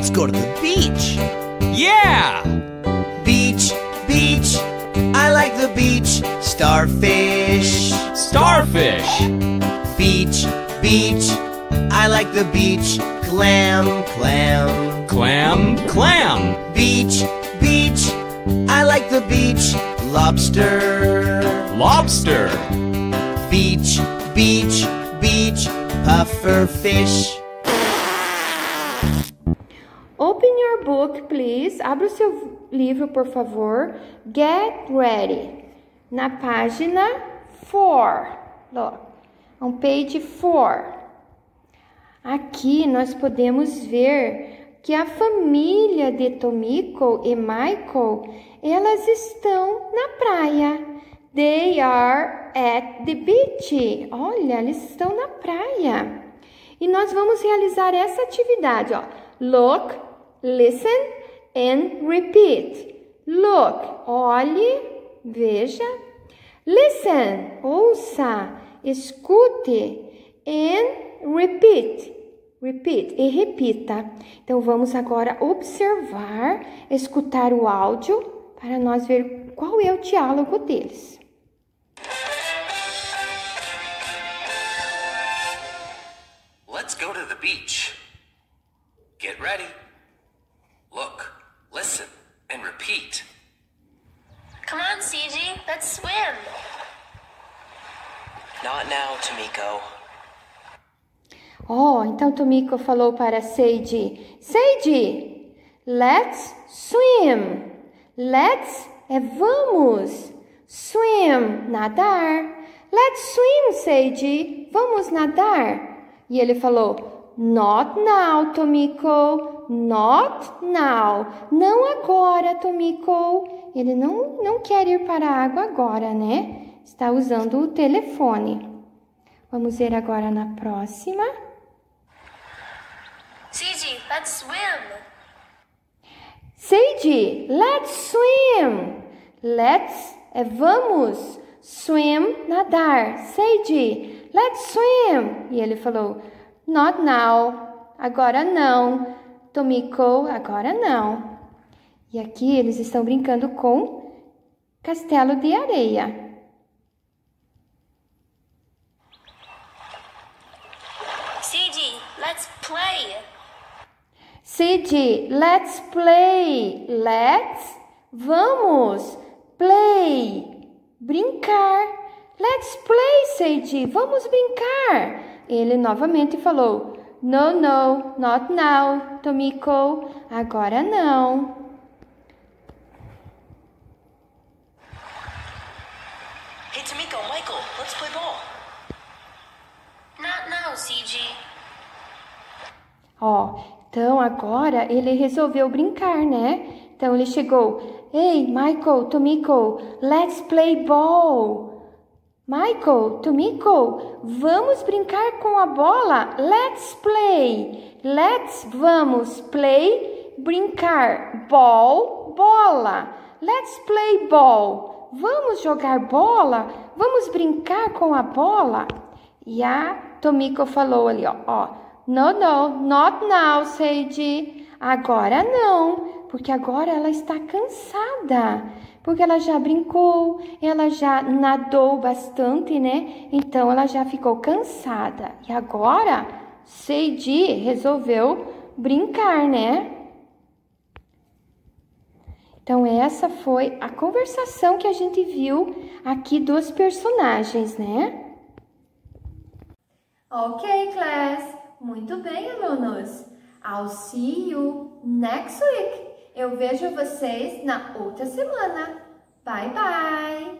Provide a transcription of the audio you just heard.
Let's go to the beach. Yeah! Beach, beach, I like the beach. Starfish. Starfish. Beach, beach, I like the beach. Clam, clam. Clam, clam. Beach, beach, I like the beach. Lobster. Lobster. Beach, beach, beach, puffer fish. Open your book, please. Abra o seu livro, por favor. Get ready. Na página 4. Look, on page 4. Aqui nós podemos ver que a família de Tomiko e Michael, elas estão na praia. They are at the beach. Olha, eles estão na praia. E nós vamos realizar essa atividade, ó. Look, listen and repeat. Look, olhe, veja. Listen, ouça, escute. And repeat. Repeat, e repita. Então, vamos agora observar, escutar o áudio para nós ver qual é o diálogo deles. Let's go to the beach. Get ready. Look, listen, and repeat. Come on, CG, let's swim. Not now, Tomiko. Oh, então Tomiko falou para Seiji. Seiji, let's swim. Let's é vamos. Swim, nadar. Let's swim, Seiji. Vamos nadar. E ele falou, not now, Tomiko. Not now. Não agora, Tomiko. Ele não quer ir para a água agora, né? Está usando o telefone. Vamos ver agora na próxima. CG, let's swim. Seiji, let's swim. Let's é vamos. Swim, nadar. Seiji, let's swim. E ele falou, not now. Agora não. Tomiko, agora não. E aqui eles estão brincando com castelo de areia. CG, let's play. CG, let's play. Let's, vamos. Play, brincar. Let's play, CG, vamos brincar. Ele novamente falou, no, not now, Tomiko, agora não. Hey, Tomiko, Michael, let's play ball. Not now, CG. Ó, então agora ele resolveu brincar, né? Então ele chegou, hey, Michael, Tomiko, let's play ball. Michael, Tomiko, vamos brincar com a bola? Let's play. Let's, vamos, play, brincar. Ball, bola. Let's play ball. Vamos jogar bola? Vamos brincar com a bola? E a Tomiko falou ali, ó. No, not now, Seiji. Agora não, porque agora ela está cansada. Porque ela já brincou, ela já nadou bastante, né? Então, ela já ficou cansada. E agora, Seiji resolveu brincar, né? Então, essa foi a conversação que a gente viu aqui dos personagens, né? Ok, class. Muito bem, alunos. I'll see you next week. Eu vejo vocês na outra semana. Bye, bye!